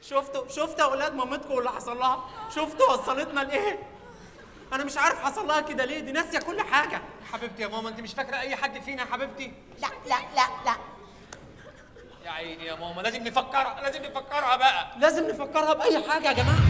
شفتوا يا اولاد مامتكم واللي حصل لها؟ شفتوا وصلتنا لايه؟ انا مش عارف حصل لها كده ليه، دي ناسيه كل حاجه. حبيبتي يا ماما، انت مش فاكره اي حد فينا يا حبيبتي؟ لا لا لا لا يا عيني يا ماما، لازم نفكرها بقى. لازم نفكرها باي حاجه يا جماعه.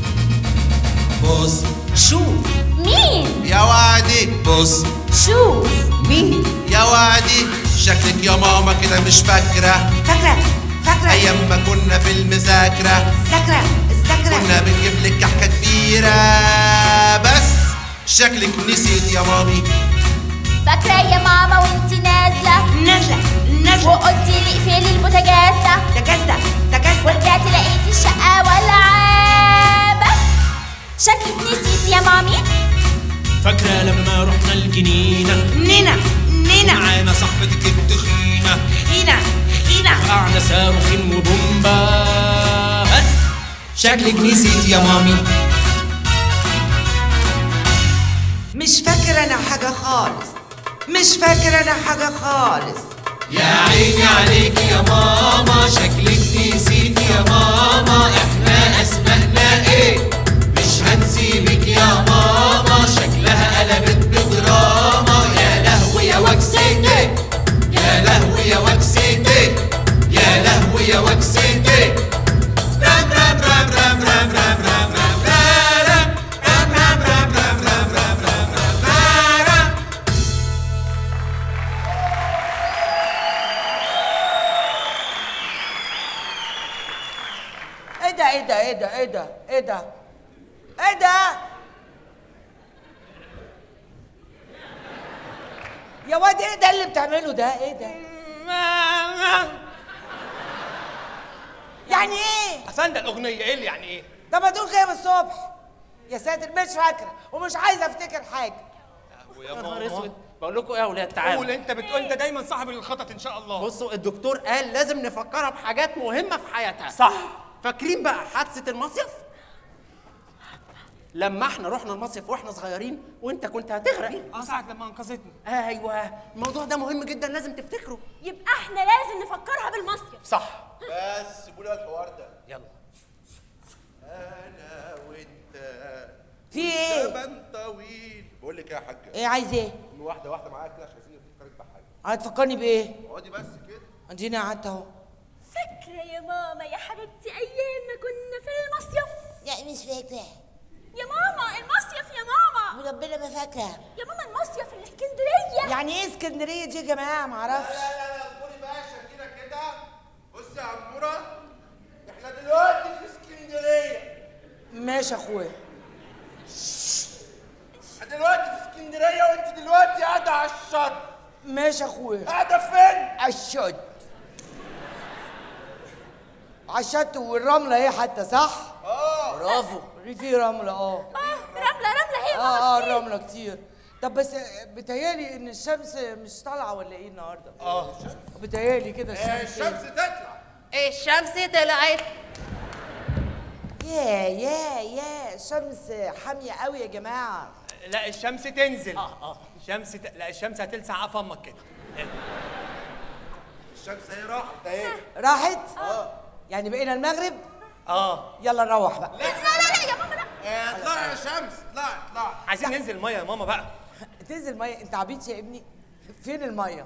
بص شوف مين يا وعدي، بص شوف مين يا وعدي، شكلك يا ماما كده مش فاكرة أيام ما كنا في المذاكرة كنا بنجيب لك كحكة كبيرة، بس شكلك نسيت يا مامي. فاكرة يا ماما وانتي نازلة وقلتي لي اقفلي البوتاجاز ده ورجعتي لقيتي الشقة ولعة، بس شكلك نسيت يا مامي. فاكرة لما رحنا الجنينة نينا معانا صاحبتك التخينة وقعنا صاروخ وبومبا، بس شكلك نسيت يا مامي. مش فاكرة أنا حاجة خالص. يا عيني عليك يا ماما، شكلك نسيت يا ماما، احنا اسمائنا ايه؟ مش هنسيبك يا ماما، شكلها قلبت بدراما. يا لهوي يا وكسيتي، يا لهوي يا وكسيتي، يا لهوي يا وكسيتي. رام رام رام رام رام رام رام رام رام رام رام رام رام رام رام رام رام. ايه ده يا واد، ايه ده اللي بتعمله ده؟ ايه ده؟ يعني ايه؟ أفندى الأغنية إيه اللي يعني إيه؟ ده ما تقول كده من الصبح. يا ساتر، مش فاكرة ومش عايزة افتكر حاجة. يا نهار اسود. ماما بقول لكم ايه يا اولاد، تعالوا. قول انت انت دايما صاحب الخطط ان شاء الله. بصوا، الدكتور قال لازم نفكرها بحاجات مهمه في حياتها. صح. فاكرين بقى حادثه المصيف؟ لما احنا رحنا المصيف واحنا صغيرين وانت كنت هتغرق. ساعة لما انقذتني. ايوه، الموضوع ده مهم جدا، لازم تفتكره. يبقى احنا لازم نفكرها بالمصيف. صح. بس سيبوا لي الحوار ده. يلا. انا وانت في ايه؟ زمن طويل. بقول لك ايه يا حاجه؟ ايه عايز ايه؟ واحده معايا كده عشان عايزين نفكرك بحاجه. هتفكرني بايه؟ اقعدي بس كده. اديني قعدت اهو. فاكرة يا ماما يا حبيبتي أيام ما كنا في المصيف؟ لا مش فاكرة. يا ماما المصيف يا ماما. وربنا ما فاكرة. يا ماما المصيف في الإسكندرية. يعني ايه اسكندرية دي يا جماعة؟ معرفش. لا اصبري باشا كده. بصي يا عموره، احنا دلوقتي في اسكندريه. ماشي يا اخويا. احنا دلوقتي في اسكندريه وانت دلوقتي قاعده على الشط. ماشي يا اخويا. قاعده فين؟ على الشط. على الشط والرملة اهي حتى، صح؟ برافو. في رملة رملة هي ماما كتير. الرملة كتير. طب بس بتهيالي ان الشمس مش طالعة ولا ايه النهارده؟ بتهيالي كده الشمس تطلع. الشمس طلعت. يا الشمس حامية قوي يا جماعة. لا الشمس تنزل. لا الشمس هتلسع قف امك كده. الشمس هي راحت اهي. راحت؟ يعني بقينا المغرب؟ يلا نروح بقى. لا يا ماما لا. اطلعي يا شمس، اطلعي. عايزين ننزل الميه يا ماما بقى. تنزل مية؟ انت عبيط يا ابني. فين المية؟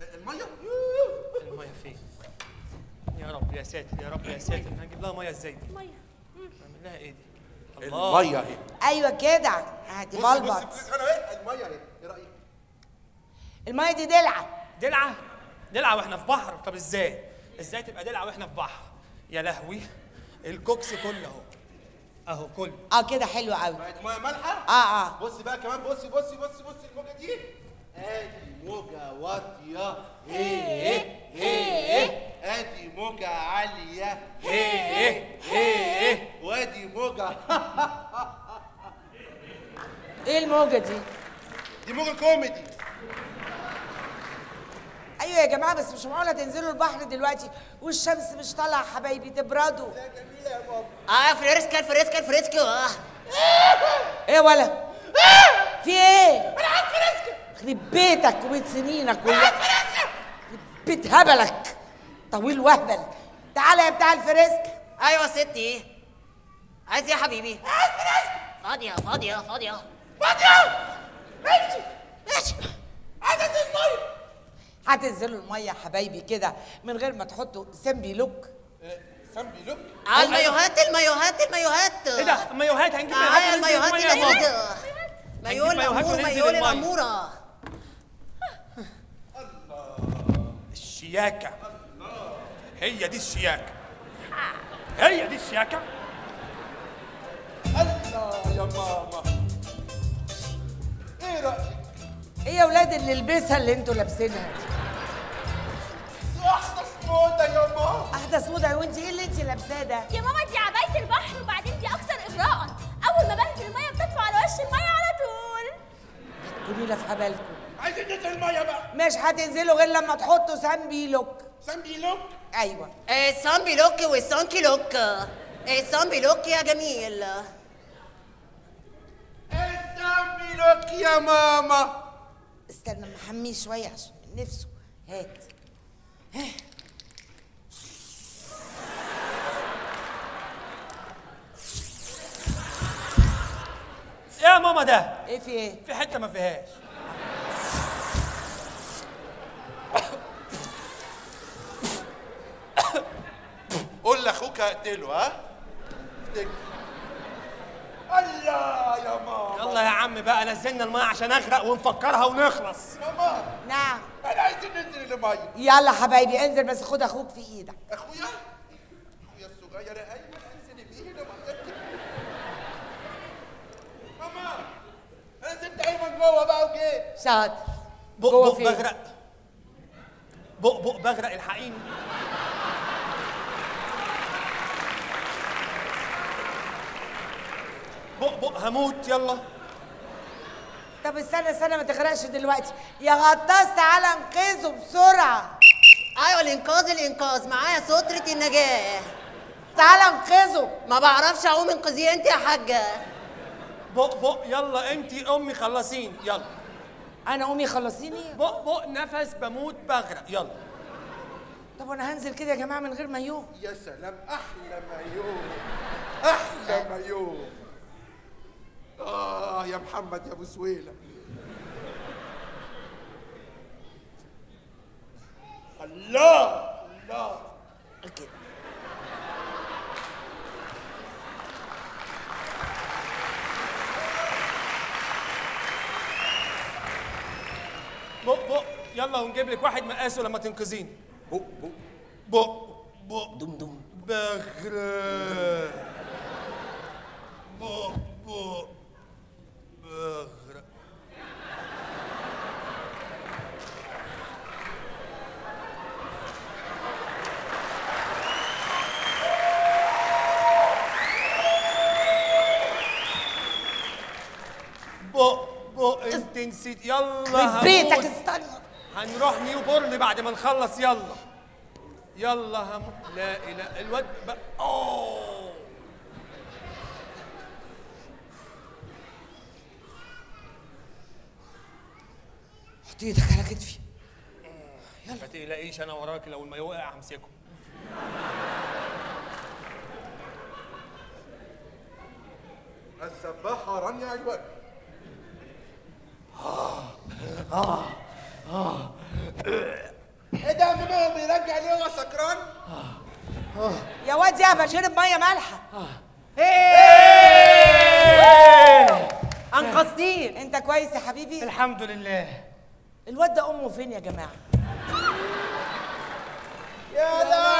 الميه فين؟ يا رب يا ساتر يا رب يا ساتر، هنجيب لها ميه ازاي دي؟ مية. نعمل لها ايه دي؟ الميه اهي. ايوه كده. هاتي بلبط. الميه اهي، ايه رايك؟ المية دي دلعة. دلعه واحنا في بحر؟ طب ازاي تبقى دلعه واحنا في بحر؟ يا لهوي، الكوكس كله اهو كله. كده حلو قوي. ميه مالحه؟ اه بصي بقى كمان، بصي الموجه دي. ادي موجه واطيه. ادي موجه عاليه. وادي موجه. ايه الموجة دي؟ دي موجه كوميدي. ايوه يا جماعه، بس مش معقوله تنزلوا البحر دلوقتي والشمس مش طالعه يا حبايبي، تبردوا. لا جميله يا بابا. فريسكو. ايه يا ولا؟ في ايه؟ انا عايز فريسكو. يخرب بيتك وبيت سنينك بيت هبلك طويل وهبل. تعالى يا بتاع الفريسك. ايوه ستي. عايز ايه يا حبيبي؟ فاضيه فاضيه فاضيه فاضيه. ماشي. عايز انزل الميه. هتنزلوا الميه يا حبايبي كده من غير ما تحطوا سمبي لوك؟ سامبي لوك. المايوهات المايوهات المايوهات. ايه ده؟ مايوهات هنجيب المايوهات وننزل المية يا بابا. مايو الامور مايو الاموره. الشياكة. هي دي الشياكة. هي دي الشياكة. الله يا ماما. ايه رأيك؟ ايه يا ولاد اللي لبسها اللي انتوا لابسينها دي؟ دي احدث موضة يا ماما. احدث موضه. وانت ايه اللي انت لابساه ده؟ يا ماما دي عباية البحر، وبعدين دي أكثر إغراءً. أول ما بنزل المية بتطفو على وش المية على طول. قولي لها في حبالكم. عايزين ننزل المية بقى. مش هتنزلوا غير لما تحطوا سامبي لوك. سامبي لوك. ايوه. السامبي لوك والسانكي لوك. السامبي لوك يا جميل. السامبي لوك يا ماما. استنى اما احميه شويه عشان من نفسه. هات. يا ماما ده ايه في ايه؟ في حتة ما فيهاش. قول لاخوك هقتله. ها؟ الله يا ماما. يلا يا عم بقى نزلنا المية عشان اغرق ونفكرها ونخلص. ماما نعم. احنا عايزين ننزل المية. يلا حبايبي انزل، بس خد اخوك في ايدك. اخويا الصغير يا ايمن انزل بايدي ماما. انا سبت ايمن جوه بقى وجيت. شاطر. بق جوه بق فين؟ بغرق. بق بق بغرق الحقيني. بق بق هموت. يلا. طب استنى ما تغرقش دلوقتي. يا غطاس تعالى انقذه بسرعه. ايوه الانقاذ معايا سترة النجاة. تعالى انقذه. ما بعرفش اعوم، انقذيه انت يا حاجة. بق بق يلا انتي امي خلصيني. يلا. انا امي خلصيني. بق بق نفس بموت بغرق. يلا. طب وانا هنزل كده يا جماعه من غير مايو؟ يا سلام، احلى مايو. احلى مايو. يا محمد يا ابو سويلة. الله كده. بق بق يلا ونجيب لك واحد مقاسه لما تنقذيني. بق بق بق دم دم. بغرق. بق بق بغرق. بق بق انت نسيت. يلا بيتك هموت. استنى. هنروح نيو بورن بعد ما نخلص. يلا يلا هموت. لا اله الواد بقى. اوه حط ايدك على كتفي. ما تقلقيش انا وراكي، لو المايو وقع همسكه. السباحة رانيا علوان. ايه ده يا ماما، بيرجع ليه هو سكران؟ يا واد يا شرب ميه مالحه. انقذتيه. انت كويس يا حبيبي؟ الحمد لله. الواد ده امه فين يا جماعه؟ يا لا